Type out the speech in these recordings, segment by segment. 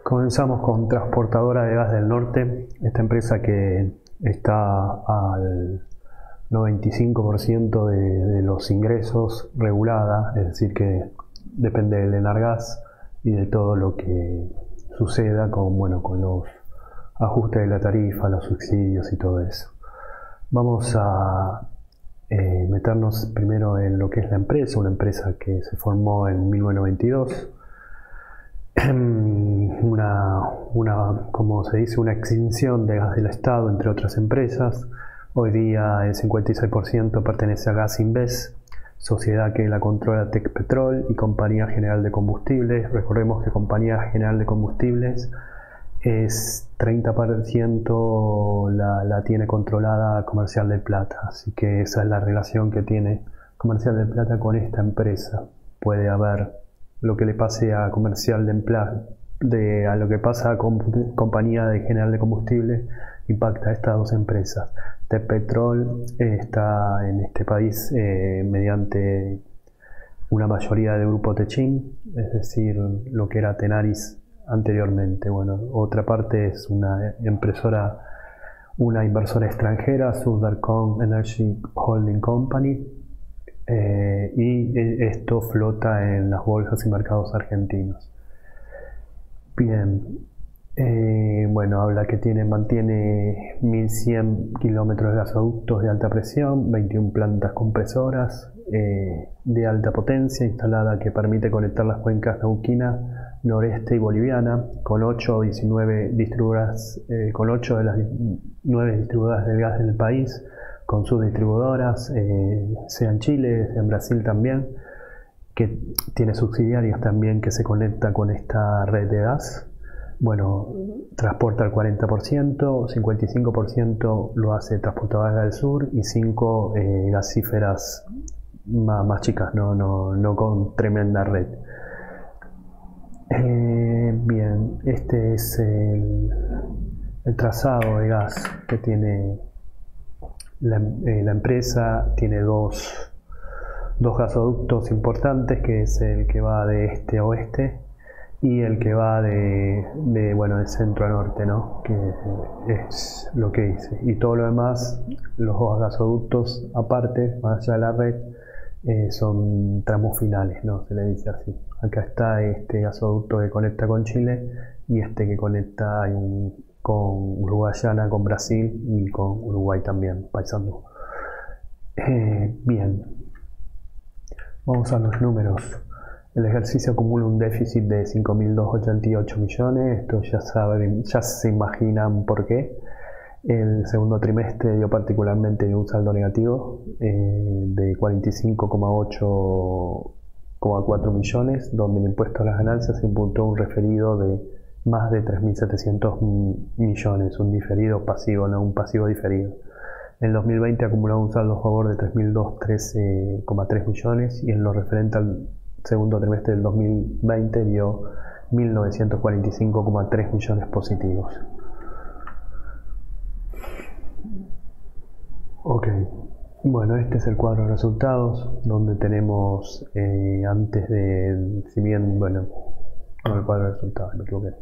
Comenzamos con Transportadora de Gas del Norte, esta empresa que está al 95% de los ingresos regulada, es decir, que depende del Enargas y de todo lo que suceda con los ajustes de la tarifa, los subsidios y todo eso. Vamos a meternos primero en lo que es la empresa, una empresa que se formó en 1992. Como se dice, una extinción de gas del Estado, entre otras empresas. Hoy día el 56% pertenece a Gas Invest, sociedad que la controla Tecpetrol y Compañía General de Combustibles. Recordemos que Compañía General de Combustibles es 30% la tiene controlada Comercial del Plata, así que esa es la relación que tiene Comercial del Plata con esta empresa. Puede haber lo que le pase a Comercial de Plata, a lo que pasa a Compañía General de Combustibles, impacta a estas dos empresas. Tecpetrol está en este país mediante una mayoría del grupo Techin, es decir, lo que era Tenaris anteriormente. Otra parte es una inversora extranjera, Sudarcon Energy Holding Company, y esto flota en las bolsas y mercados argentinos. Bien, habla que mantiene 1100 kilómetros de gasoductos de alta presión, 21 plantas compresoras de alta potencia instalada que permite conectar las cuencas neuquina, noreste y boliviana con 8 de las 9 distribuidoras del gas del país, con sus distribuidoras, sea en Chile, sea en Brasil también, que tiene subsidiarias también que se conecta con esta red de gas. Transporta el 40%, 55% lo hace Transportadora del Sur y 5 gasíferas más chicas, no con tremenda red. Bien, este es el trazado de gas que tiene la empresa. Tiene dos gasoductos importantes, que es el que va de este a oeste y el que va de centro a norte, ¿no? Que es lo que dice. Y todo lo demás, los dos gasoductos aparte, más allá de la red, son tramos finales, ¿no? Se le dice así. Acá está este gasoducto que conecta con Chile y este que conecta con Uruguayana, con Brasil y con Uruguay también, Paysandú. Bien, vamos a los números. El ejercicio acumula un déficit de 5.288 millones, esto ya se imaginan por qué. El segundo trimestre dio particularmente un saldo negativo de 45,4 millones, donde el impuesto a las ganancias imputó un referido de más de 3.700 millones, un diferido pasivo, no un pasivo diferido. En 2020 acumuló un saldo a favor de 3.213,3 millones y en lo referente al segundo trimestre del 2020 dio 1.945,3 millones positivos. Ok, este es el cuadro de resultados, donde tenemos el cuadro de resultados, me equivoqué.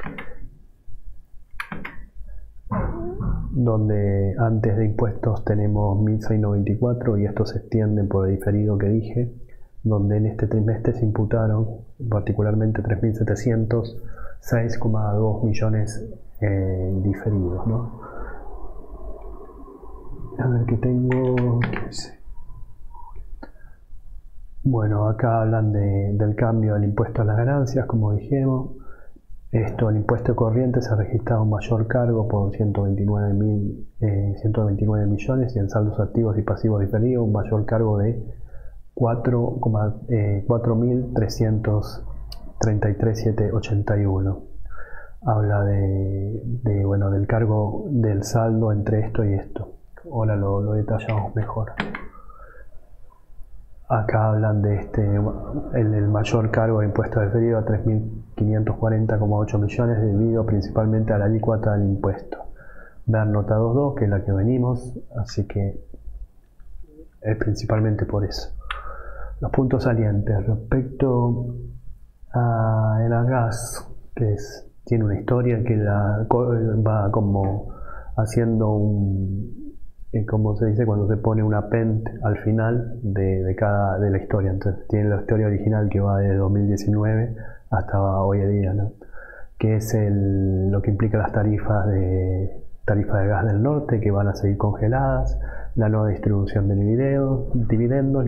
Donde antes de impuestos tenemos 1.694 y esto se extiende por el diferido que dije, donde en este trimestre se imputaron particularmente 3.706,2 millones diferidos, ¿no? A ver qué tengo. Acá hablan del cambio del impuesto a las ganancias, como dijimos. El impuesto corriente se ha registrado un mayor cargo por 129 millones y en saldos activos y pasivos diferidos un mayor cargo de 4.333.781. Habla del cargo del saldo entre esto y esto. Ahora lo detallamos mejor. Acá hablan de el mayor cargo de impuesto diferido a 3.540,8 millones debido principalmente a la alícuota del impuesto. Ver nota 2.2, que es la que venimos, así que es principalmente por eso. Los puntos salientes respecto a Enargas, que tiene una historia que va como haciendo como se dice cuando se pone un append al final de la historia. Entonces tiene la historia original que va desde 2019 hasta hoy en día, ¿no? Que es lo que implica las tarifas de gas del norte, que van a seguir congeladas, la nueva distribución de dividendos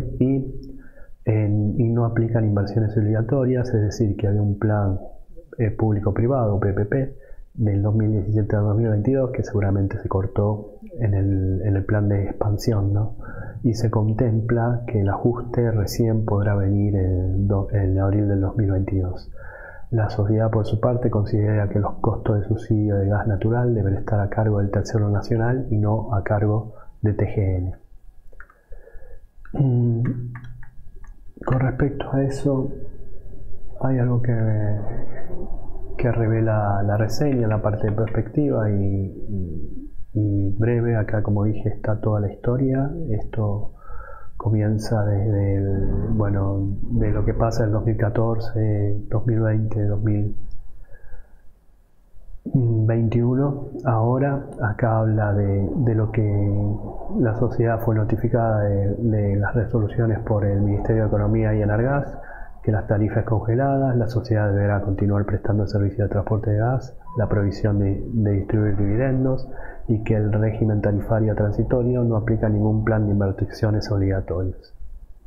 y no aplican inversiones obligatorias, es decir, que había un plan público-privado, PPP, del 2017 al 2022, que seguramente se cortó en el plan de expansión, ¿no? Y se contempla que el ajuste recién podrá venir en abril del 2022. La sociedad, por su parte, considera que los costos de subsidio de gas natural deben estar a cargo del Tesoro Nacional y no a cargo de TGN. Con respecto a eso, hay algo que revela la reseña en la parte de perspectiva y breve. Acá, como dije, está toda la historia. Esto comienza desde de lo que pasa en 2014, 2020, 2021. Ahora, acá habla de lo que la sociedad fue notificada de las resoluciones por el Ministerio de Economía y Enargas, que las tarifas congeladas, la sociedad deberá continuar prestando el servicio de transporte de gas, la prohibición de distribuir dividendos y que el régimen tarifario transitorio no aplica ningún plan de inversiones obligatorios.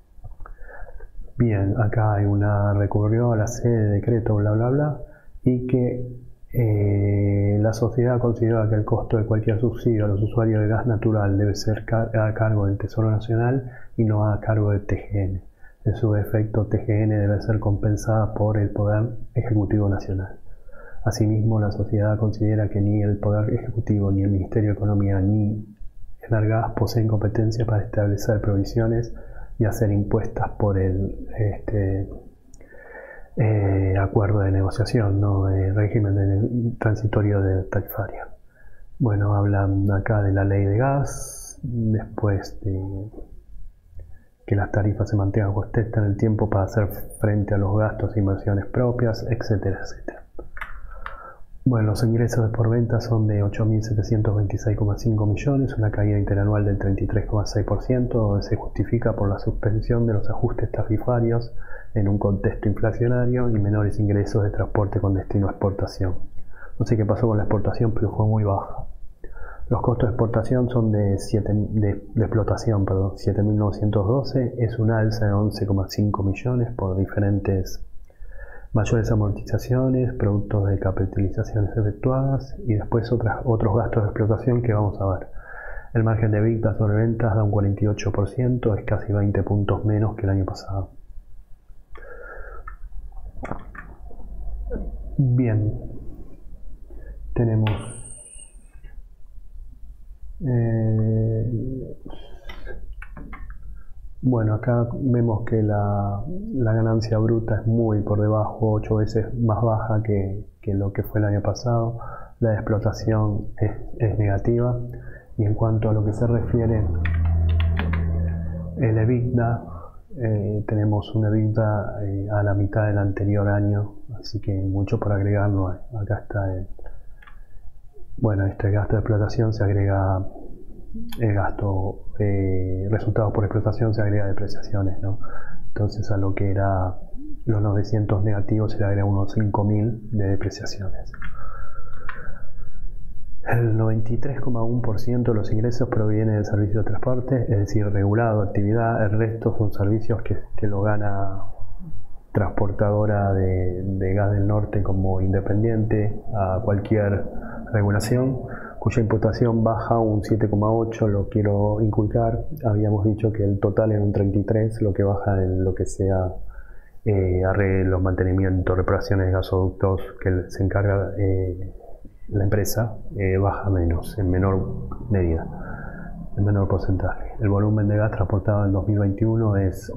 Bien, acá hay recurrió a la sede de decreto bla bla bla y que la sociedad considera que el costo de cualquier subsidio a los usuarios de gas natural debe ser a cargo del Tesoro Nacional y no a cargo de TGN. En su efecto, TGN debe ser compensada por el Poder Ejecutivo Nacional. Asimismo, la sociedad considera que ni el Poder Ejecutivo, ni el Ministerio de Economía, ni Enargas poseen competencia para establecer provisiones y hacer impuestas por el acuerdo de negociación, ¿no? El régimen transitorio de tarifario. Bueno, hablan acá de la ley de gas, después de que las tarifas se mantengan justas en el tiempo para hacer frente a los gastos e inversiones propias, etcétera, etcétera. Bueno, los ingresos por venta son de 8.726,5 millones, una caída interanual del 33,6%, donde se justifica por la suspensión de los ajustes tarifarios en un contexto inflacionario y menores ingresos de transporte con destino a exportación. No sé qué pasó con la exportación, pero fue muy baja. Los costos de exportación son de explotación, 7.912, es un alza de 11,5 millones por diferentes mayores amortizaciones, productos de capitalizaciones efectuadas y después otros gastos de explotación que vamos a ver. El margen de EBITDA sobre ventas da un 48%, es casi 20 puntos menos que el año pasado. Bien, tenemos bueno, acá vemos que la ganancia bruta es muy por debajo, 8 veces más baja que lo que fue el año pasado. La explotación es negativa. Y en cuanto a lo que se refiere el EBITDA, tenemos un EBITDA a la mitad del anterior año, así que mucho por agregar no hay. Acá está este gasto de explotación, se agrega el gasto, resultados por explotación, se agrega depreciaciones, ¿no? Entonces a lo que era los 900 negativos se le agrega unos 5.000 de depreciaciones. El 93,1% de los ingresos proviene del servicio de transporte, es decir, regulado, actividad. El resto son servicios que lo gana transportadora de gas del norte como independiente a cualquier regulación, cuya imputación baja un 7,8, lo quiero inculcar. Habíamos dicho que el total era un 33, lo que baja en lo que sea arreglos, mantenimiento, reparaciones de gasoductos que se encarga la empresa, baja menos, en menor medida, en menor porcentaje. El volumen de gas transportado en 2021 es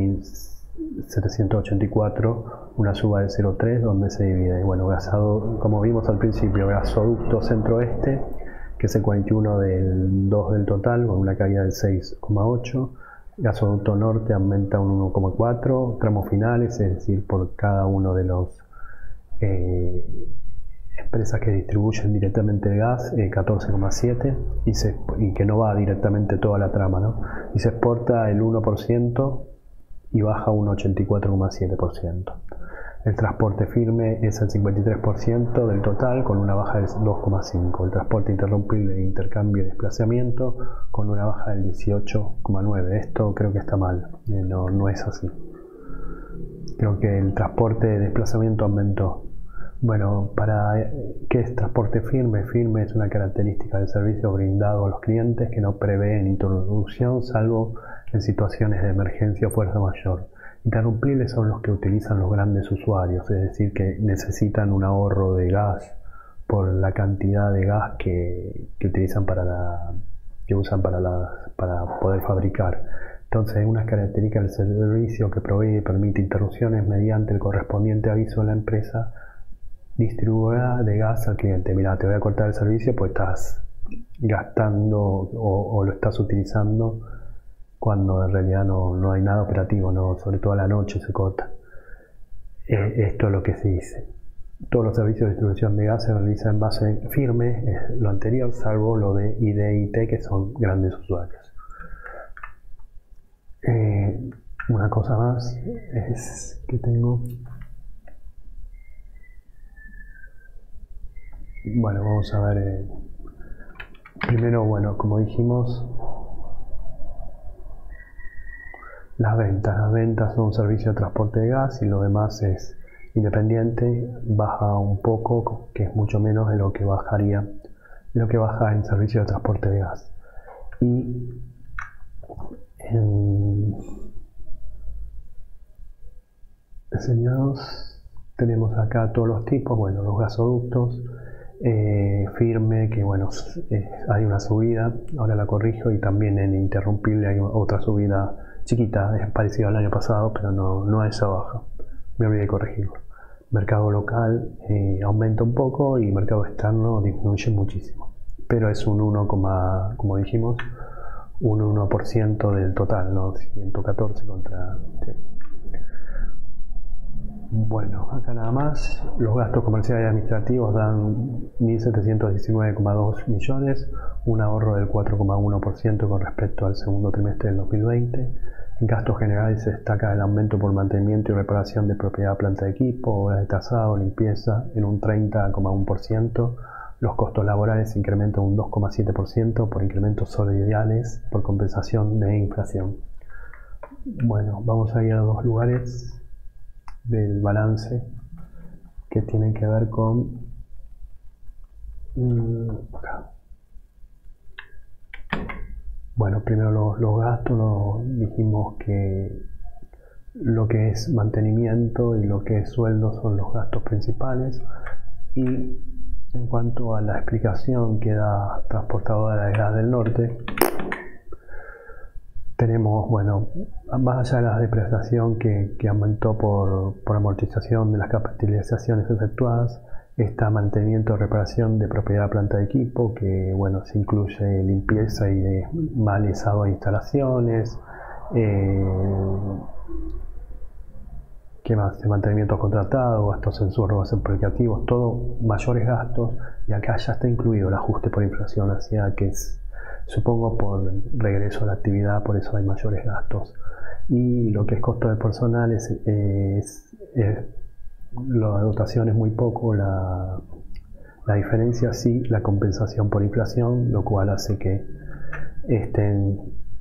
11.784, una suba de 0,3, donde se divide, bueno, como vimos al principio, gasoducto centro-oeste, que es el 41 del 2 del total, con una caída del 6,8, gasoducto norte aumenta un 1,4, tramos finales, es decir, por cada uno de los empresas que distribuyen directamente el gas, 14,7%, y que no va directamente toda la trama, ¿no? Y se exporta el 1% y baja un 84,7%. El transporte firme es el 53% del total, con una baja del 2,5%. El transporte interrumpible de intercambio y desplazamiento, con una baja del 18,9%. Esto creo que está mal, no es así. Creo que el transporte de desplazamiento aumentó. Bueno, ¿qué es transporte firme? Firme es una característica del servicio brindado a los clientes que no prevén interrupción, salvo en situaciones de emergencia o fuerza mayor. Interrumpibles son los que utilizan los grandes usuarios, es decir, que necesitan un ahorro de gas por la cantidad de gas que utilizan que usan para poder fabricar. Entonces, una característica del servicio que provee y permite interrupciones mediante el correspondiente aviso de la empresa distribuidora de gas al cliente. Mira, te voy a cortar el servicio pues estás gastando o lo estás utilizando cuando en realidad no hay nada operativo, ¿no? Sobre todo a la noche se corta. Esto es lo que se dice. Todos los servicios de distribución de gas se realizan en base firme, es lo anterior, salvo lo de ID y IT, que son grandes usuarios. Una cosa más es que tengo... Bueno, vamos a ver. Primero, bueno, como dijimos, las ventas. Las ventas son un servicio de transporte de gas y lo demás es independiente. Baja un poco, que es mucho menos de lo que baja en servicio de transporte de gas. Y enseñados tenemos acá todos los tipos. Bueno, los gasoductos. Firme, que bueno, hay una subida, ahora la corrijo, y también en interrumpible hay otra subida chiquita, es parecido al año pasado, pero no a esa baja, me olvidé de corregirlo. Mercado local aumenta un poco y mercado externo disminuye muchísimo, pero es un como dijimos, un 1% del total, ¿no? 114 contra... Sí. Bueno, acá nada más, los gastos comerciales y administrativos dan 1.719,2 millones, un ahorro del 4,1% con respecto al segundo trimestre del 2020. En gastos generales se destaca el aumento por mantenimiento y reparación de propiedad, planta de equipo, obras de tasado, limpieza en un 30,1%. Los costos laborales incrementan un 2,7% por incrementos salariales por compensación de inflación. Bueno, vamos a ir a dos lugares del balance que tienen que ver con acá. Bueno, primero los gastos, dijimos que lo que es mantenimiento y lo que es sueldo son los gastos principales, y en cuanto a la explicación que da Transportadora de Gas del Norte, tenemos, bueno, más allá de la depreciación que aumentó por amortización de las capitalizaciones efectuadas, está mantenimiento y reparación de propiedad, planta de equipo, que bueno, se incluye limpieza y balizado de instalaciones, ¿qué más? De mantenimiento contratado, gastos en subrogados aplicativos, todo mayores gastos, y acá ya está incluido el ajuste por inflación, así que es, supongo, por regreso a la actividad, por eso hay mayores gastos. Y lo que es costo de personal la dotación es muy poco, la diferencia sí, la compensación por inflación, lo cual hace que estén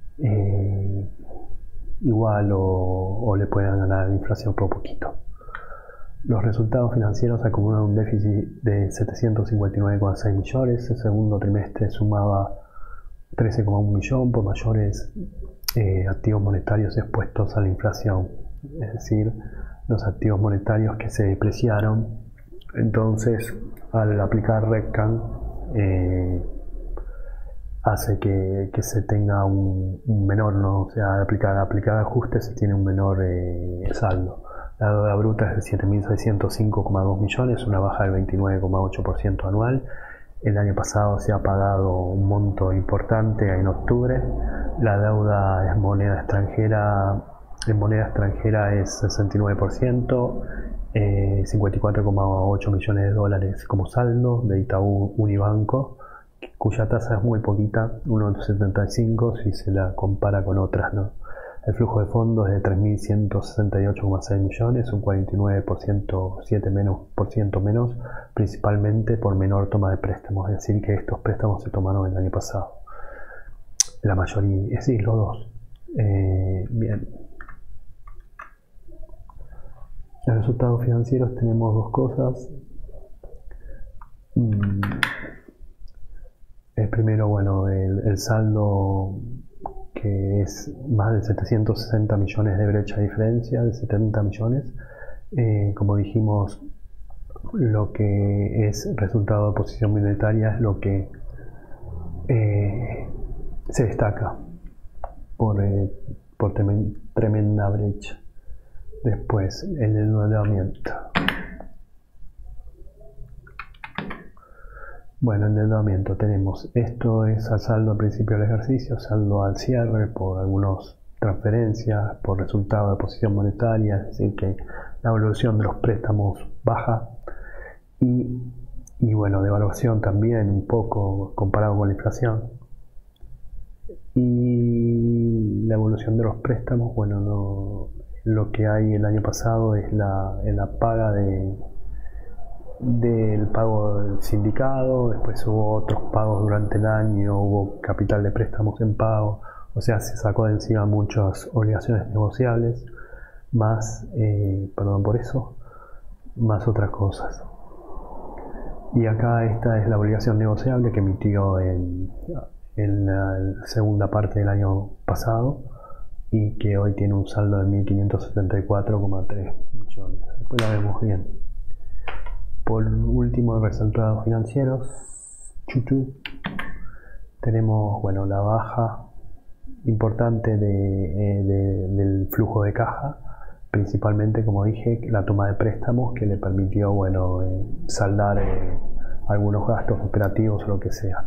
igual o le puedan ganar la inflación por poquito. Los resultados financieros acumulan un déficit de 759,6 millones, el segundo trimestre sumaba 13,1 millón por mayores activos monetarios expuestos a la inflación, es decir, los activos monetarios que se depreciaron. Entonces, al aplicar RECAN hace que se tenga un menor, ¿no? O sea, al aplicar ajustes se tiene un menor saldo. La deuda bruta es de 7.605,2 millones, una baja del 29,8% anual. El año pasado se ha pagado un monto importante en octubre. La deuda en moneda extranjera es 69%, 54,8 millones de dólares como saldo de Itaú Unibanco, cuya tasa es muy poquita, 1,75 si se la compara con otras, ¿no? El flujo de fondos es de 3.168,6 millones, un 49%, 7% menos, principalmente por menor toma de préstamos, es decir, que estos préstamos se tomaron el año pasado. La mayoría, sí, los dos. Bien. En los resultados financieros tenemos dos cosas. El primero, bueno, el saldo, que es más de 760 millones de brecha de diferencia, de 70 millones. Como dijimos, lo que es resultado de posición monetaria es lo que se destaca por tremenda brecha. Después, el endeudamiento. Bueno, endeudamiento tenemos, esto es al saldo al principio del ejercicio, saldo al cierre por algunas transferencias, por resultado de posición monetaria, es decir que la evolución de los préstamos baja y bueno, devaluación también un poco comparado con la inflación. Y la evolución de los préstamos, bueno, lo que hay el año pasado es la paga del pago del sindicado, después hubo otros pagos durante el año, hubo capital de préstamos en pago, o sea, se sacó de encima muchas obligaciones negociables, más, más otras cosas. Y acá esta es la obligación negociable que emitió en la segunda parte del año pasado y que hoy tiene un saldo de 1.574,3 millones. Después la vemos bien. Por último, resultados financieros. Tenemos, bueno, la baja importante del flujo de caja, principalmente, como dije, la toma de préstamos que le permitió, bueno, saldar algunos gastos operativos o lo que sea.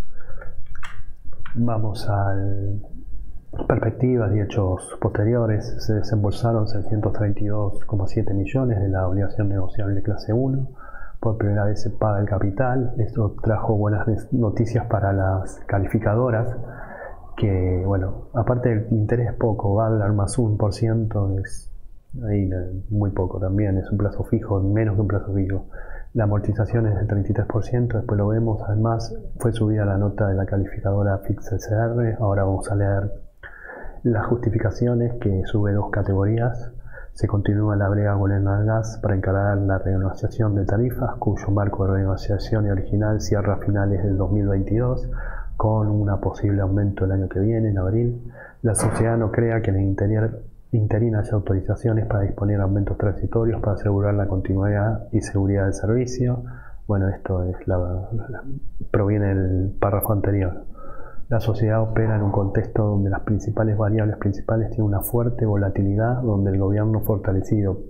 Vamos a perspectivas y hechos posteriores. Se desembolsaron 632,7 millones de la obligación negociable clase 1. Por primera vez se paga el capital. Esto trajo buenas noticias para las calificadoras, que, bueno, aparte del interés poco, va a dar más 1%, es ahí muy poco también, es un plazo fijo, menos que un plazo fijo. La amortización es del 33%, después lo vemos. Además, fue subida la nota de la calificadora Fitch SR. Ahora vamos a leer las justificaciones, que sube 2 categorías. Se continúa la brega con el gas para encarar la renegociación de tarifas, cuyo marco de renegociación original cierra a finales del 2022, con un posible aumento el año que viene, en abril. La sociedad no crea que en el interina haya autorizaciones para disponer de aumentos transitorios para asegurar la continuidad y seguridad del servicio. Bueno, esto es proviene del párrafo anterior. La sociedad opera en un contexto donde las principales variables principales tienen una fuerte volatilidad, donde el gobierno fortalecido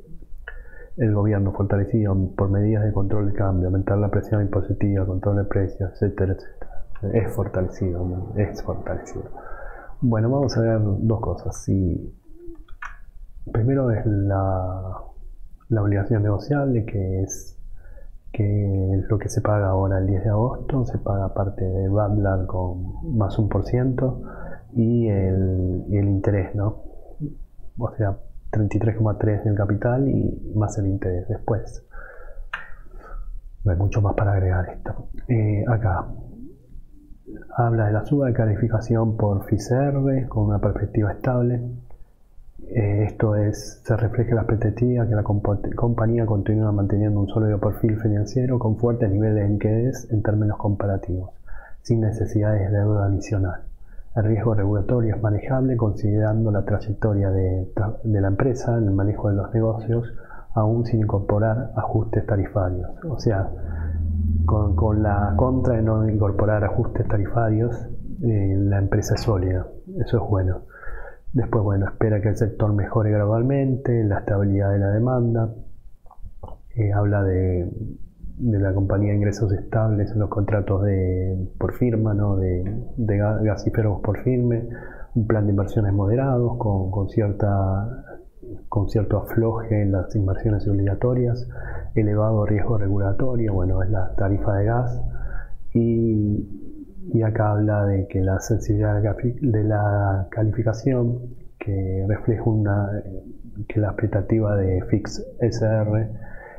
por medidas de control de cambio, aumentar la presión impositiva, control de precios, etcétera, etcétera, es fortalecido. Bueno, vamos a ver dos cosas. Primero es la obligación negociable, que es lo que se paga ahora el 10 de agosto. Se paga parte de Badlar con más 1% y el interés, ¿no? O sea, 33,3 del capital y más el interés después. No hay mucho más para agregar esto. Acá habla de la suba de calificación por FICR con una perspectiva estable. Esto se refleja en la perspectiva que la compañía continúa manteniendo un sólido perfil financiero con fuertes niveles de liquidez en términos comparativos, sin necesidades de deuda adicional. El riesgo regulatorio es manejable considerando la trayectoria de la empresa en el manejo de los negocios, aún sin incorporar ajustes tarifarios. O sea, con la contra de no incorporar ajustes tarifarios, la empresa es sólida. Eso es bueno. Después, bueno, espera que el sector mejore gradualmente, la estabilidad de la demanda. Habla de la compañía de ingresos estables en los contratos por firma, ¿no? de gasíferos por firme, un plan de inversiones moderados con cierta con cierto afloje en las inversiones obligatorias, elevado riesgo regulatorio, bueno, es la tarifa de gas, y acá habla de que la sensibilidad de la calificación, que refleja que la expectativa de Fitch SR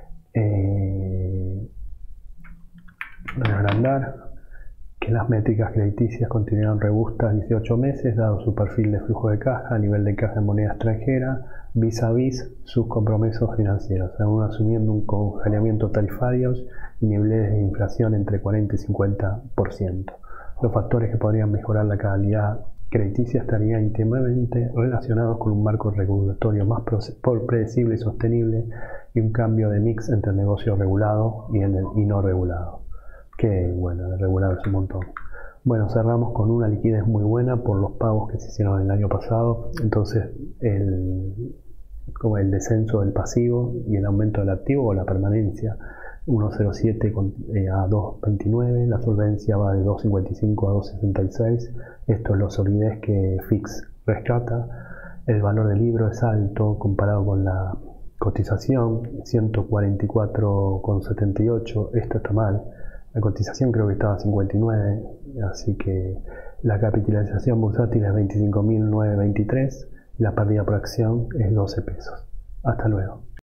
agrandar, que las métricas crediticias continuaron robustas 18 meses, dado su perfil de flujo de caja, nivel de caja en moneda extranjera, vis a vis sus compromisos financieros, aún asumiendo un congelamiento tarifario y niveles de inflación entre 40 y 50%. Los factores que podrían mejorar la calidad crediticia estarían íntimamente relacionados con un marco regulatorio más predecible y sostenible y un cambio de mix entre el negocio regulado y no regulado. Que bueno, el regulado es un montón. Bueno, cerramos con una liquidez muy buena por los pagos que se hicieron el año pasado. Entonces, como el descenso del pasivo y el aumento del activo o la permanencia, 1,07 a 2,29, la solvencia va de 2,55 a 2,66. Esto es la solidez que Fitch rescata. El valor del libro es alto comparado con la cotización, 144,78. Esto está mal. La cotización creo que estaba a 59, así que la capitalización bursátil es 25.923 y la pérdida por acción es 12 pesos. Hasta luego.